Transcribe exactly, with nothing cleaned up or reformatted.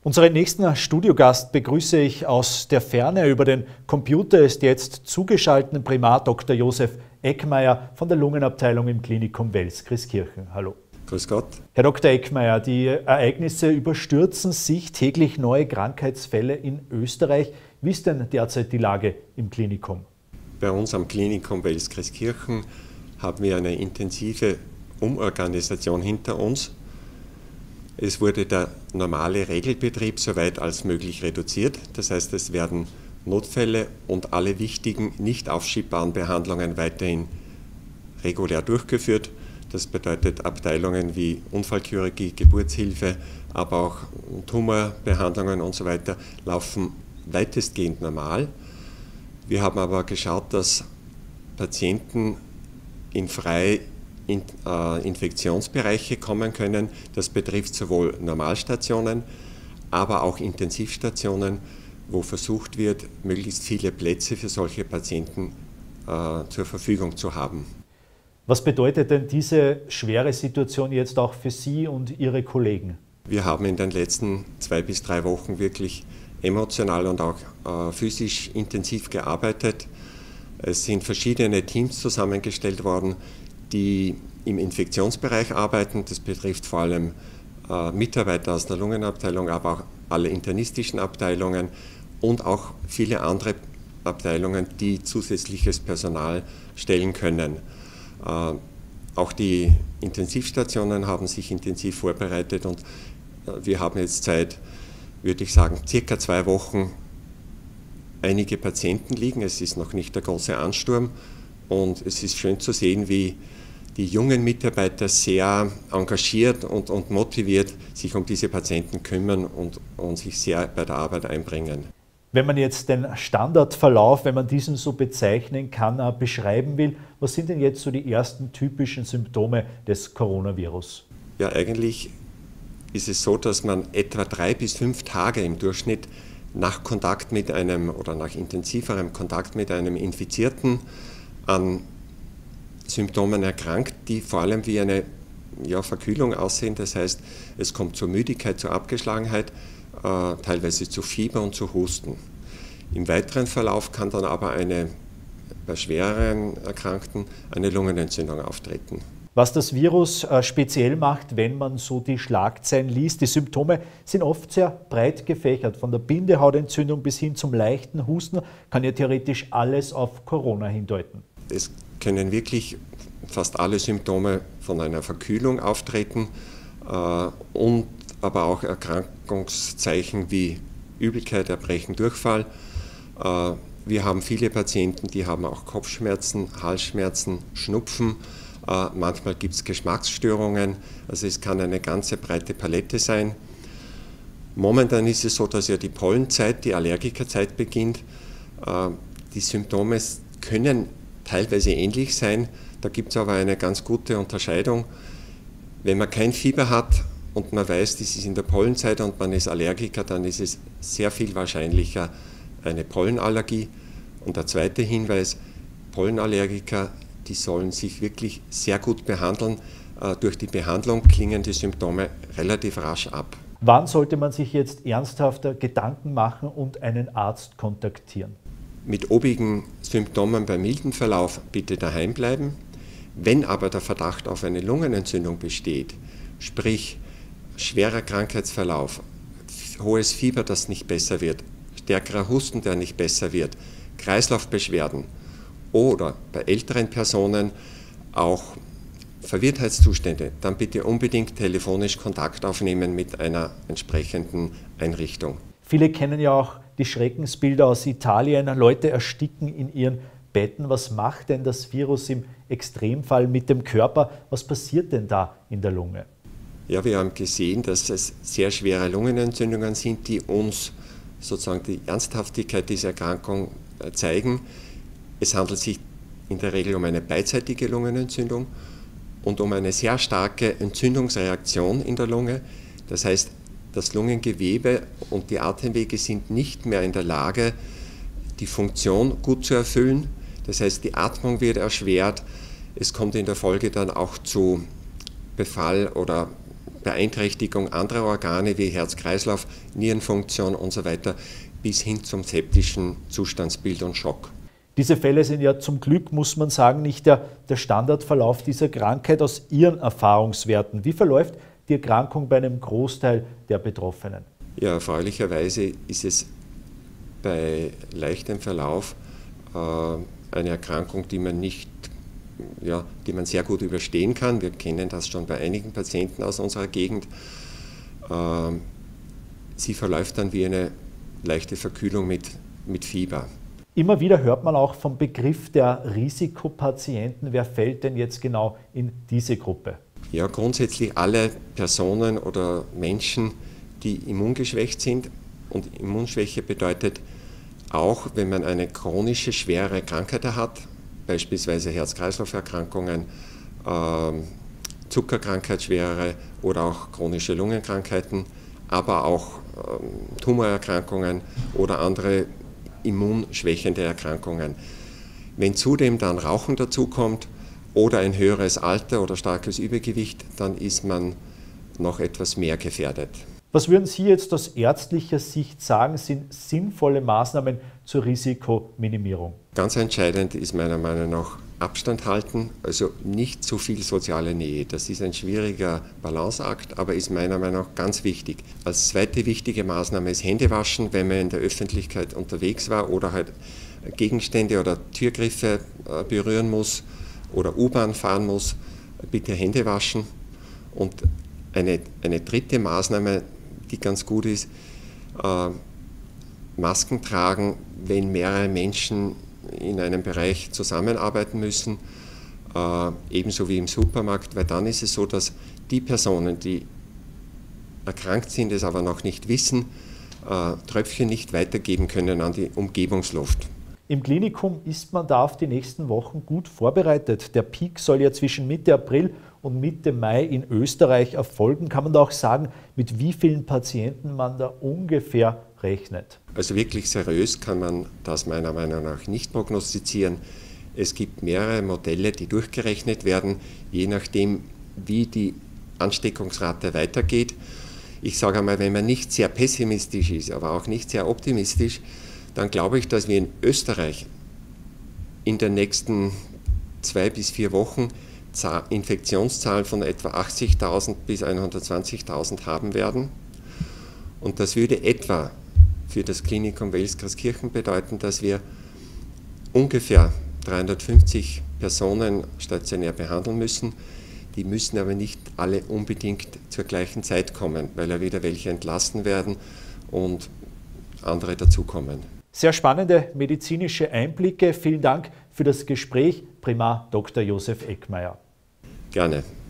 Unseren nächsten Studiogast begrüße ich aus der Ferne. Über den Computer ist jetzt zugeschaltet Primar Doktor Josef Eckmeier von der Lungenabteilung im Klinikum Welskirchen. Hallo. Grüß Gott. Herr Doktor Eckmeier, die Ereignisse überstürzen sich, täglich neue Krankheitsfälle in Österreich. Wie ist denn derzeit die Lage im Klinikum? Bei uns am Klinikum Welskirchen haben wir eine intensive Umorganisation hinter uns. Es wurde der normale Regelbetrieb soweit als möglich reduziert. Das heißt, es werden Notfälle und alle wichtigen, nicht aufschiebbaren Behandlungen weiterhin regulär durchgeführt. Das bedeutet Abteilungen wie Unfallchirurgie, Geburtshilfe, aber auch Tumorbehandlungen und so weiter laufen weitestgehend normal. Wir haben aber geschaut, dass Patienten in frei in, äh, Infektionsbereiche kommen können. Das betrifft sowohl Normalstationen, aber auch Intensivstationen, wo versucht wird, möglichst viele Plätze für solche Patienten äh, zur Verfügung zu haben. Was bedeutet denn diese schwere Situation jetzt auch für Sie und Ihre Kollegen? Wir haben in den letzten zwei bis drei Wochen wirklich emotional und auch äh, physisch intensiv gearbeitet. Es sind verschiedene Teams zusammengestellt worden, die im Infektionsbereich arbeiten. Das betrifft vor allem äh, Mitarbeiter aus der Lungenabteilung, aber auch alle internistischen Abteilungen und auch viele andere Abteilungen, die zusätzliches Personal stellen können. Äh, auch die Intensivstationen haben sich intensiv vorbereitet und äh, wir haben jetzt seit, würde ich sagen, circa zwei Wochen einige Patienten liegen. Es ist noch nicht der große Ansturm und es ist schön zu sehen, wie die jungen Mitarbeiter sehr engagiert und, und motiviert sich um diese Patienten kümmern und, und sich sehr bei der Arbeit einbringen. Wenn man jetzt den Standardverlauf, wenn man diesen so bezeichnen kann, beschreiben will, was sind denn jetzt so die ersten typischen Symptome des Coronavirus? Ja, eigentlich ist es so, dass man etwa drei bis fünf Tage im Durchschnitt nach Kontakt mit einem oder nach intensiverem Kontakt mit einem Infizierten an Symptomen erkrankt, die vor allem wie eine ja, Verkühlung aussehen. Das heißt, es kommt zur Müdigkeit, zur Abgeschlagenheit, äh, teilweise zu Fieber und zu Husten. Im weiteren Verlauf kann dann aber eine, bei schwereren Erkrankten eine Lungenentzündung auftreten. Was das Virus äh, speziell macht, wenn man so die Schlagzeilen liest, die Symptome sind oft sehr breit gefächert. Von der Bindehautentzündung bis hin zum leichten Husten kann ja theoretisch alles auf Corona hindeuten. Es können wirklich fast alle Symptome von einer Verkühlung auftreten äh, und aber auch Erkrankungszeichen wie Übelkeit, Erbrechen, Durchfall. Äh, wir haben viele Patienten, die haben auch Kopfschmerzen, Halsschmerzen, Schnupfen. Äh, manchmal gibt es Geschmacksstörungen, also es kann eine ganze breite Palette sein. Momentan ist es so, dass ja die Pollenzeit, die Allergikerzeit beginnt. Äh, die Symptome können teilweise ähnlich sein, da gibt es aber eine ganz gute Unterscheidung. Wenn man kein Fieber hat und man weiß, das ist in der Pollenzeit und man ist Allergiker, dann ist es sehr viel wahrscheinlicher eine Pollenallergie. Und der zweite Hinweis, Pollenallergiker, die sollen sich wirklich sehr gut behandeln. Durch die Behandlung klingen die Symptome relativ rasch ab. Wann sollte man sich jetzt ernsthafter Gedanken machen und einen Arzt kontaktieren? Mit obigen Symptomen bei mildem Verlauf bitte daheim bleiben. Wenn aber der Verdacht auf eine Lungenentzündung besteht, sprich schwerer Krankheitsverlauf, hohes Fieber, das nicht besser wird, stärkerer Husten, der nicht besser wird, Kreislaufbeschwerden oder bei älteren Personen auch Verwirrtheitszustände, dann bitte unbedingt telefonisch Kontakt aufnehmen mit einer entsprechenden Einrichtung. Viele kennen ja auch die Schreckensbilder aus Italien. Leute ersticken in ihren Betten. Was macht denn das Virus im Extremfall mit dem Körper? Was passiert denn da in der Lunge? Ja, wir haben gesehen, dass es sehr schwere Lungenentzündungen sind, die uns sozusagen die Ernsthaftigkeit dieser Erkrankung zeigen. Es handelt sich in der Regel um eine beidseitige Lungenentzündung und um eine sehr starke Entzündungsreaktion in der Lunge. Das heißt, das Lungengewebe und die Atemwege sind nicht mehr in der Lage, die Funktion gut zu erfüllen. Das heißt, die Atmung wird erschwert. Es kommt in der Folge dann auch zu Befall oder Beeinträchtigung anderer Organe wie Herz-Kreislauf, Nierenfunktion und so weiter, bis hin zum septischen Zustandsbild und Schock. Diese Fälle sind ja zum Glück, muss man sagen, nicht der, der Standardverlauf dieser Krankheit. Aus Ihren Erfahrungswerten, wie verläuft die Erkrankung bei einem Großteil der Betroffenen? Ja, erfreulicherweise ist es bei leichtem Verlauf äh, eine Erkrankung, die man nicht, ja, die man sehr gut überstehen kann. Wir kennen das schon bei einigen Patienten aus unserer Gegend. Äh, sie verläuft dann wie eine leichte Verkühlung mit, mit Fieber. Immer wieder hört man auch vom Begriff der Risikopatienten. Wer fällt denn jetzt genau in diese Gruppe? Ja, grundsätzlich alle Personen oder Menschen, die immungeschwächt sind. Und Immunschwäche bedeutet auch, wenn man eine chronische, schwere Krankheit hat, beispielsweise Herz-Kreislauf-Erkrankungen, äh, Zuckerkrankheit, schwere oder auch chronische Lungenkrankheiten, aber auch äh, Tumorerkrankungen oder andere immunschwächende Erkrankungen. Wenn zudem dann Rauchen dazukommt oder ein höheres Alter oder starkes Übergewicht, dann ist man noch etwas mehr gefährdet. Was würden Sie jetzt aus ärztlicher Sicht sagen, sind sinnvolle Maßnahmen zur Risikominimierung? Ganz entscheidend ist meiner Meinung nach Abstand halten, also nicht zu viel soziale Nähe. Das ist ein schwieriger Balanceakt, aber ist meiner Meinung nach ganz wichtig. Als zweite wichtige Maßnahme ist Händewaschen, wenn man in der Öffentlichkeit unterwegs war oder halt Gegenstände oder Türgriffe berühren muss oder U-Bahn fahren muss, bitte Hände waschen. Und eine, eine dritte Maßnahme, die ganz gut ist, äh, Masken tragen, wenn mehrere Menschen in einem Bereich zusammenarbeiten müssen, äh, ebenso wie im Supermarkt, weil dann ist es so, dass die Personen, die erkrankt sind, es aber noch nicht wissen, äh, Tröpfchen nicht weitergeben können an die Umgebungsluft. Im Klinikum ist man da auf die nächsten Wochen gut vorbereitet. Der Peak soll ja zwischen Mitte April und Mitte Mai in Österreich erfolgen. Kann man da auch sagen, mit wie vielen Patienten man da ungefähr rechnet? Also wirklich seriös kann man das meiner Meinung nach nicht prognostizieren. Es gibt mehrere Modelle, die durchgerechnet werden, je nachdem, wie die Ansteckungsrate weitergeht. Ich sage einmal, wenn man nicht sehr pessimistisch ist, aber auch nicht sehr optimistisch, dann glaube ich, dass wir in Österreich in den nächsten zwei bis vier Wochen Infektionszahlen von etwa achtzigtausend bis hundertzwanzigtausend haben werden. Und das würde etwa für das Klinikum Welskirchen bedeuten, dass wir ungefähr dreihundertfünfzig Personen stationär behandeln müssen. Die müssen aber nicht alle unbedingt zur gleichen Zeit kommen, weil ja wieder welche entlassen werden und andere dazukommen. Sehr spannende medizinische Einblicke. Vielen Dank für das Gespräch, Primar Doktor Josef Eckmeier. Gerne.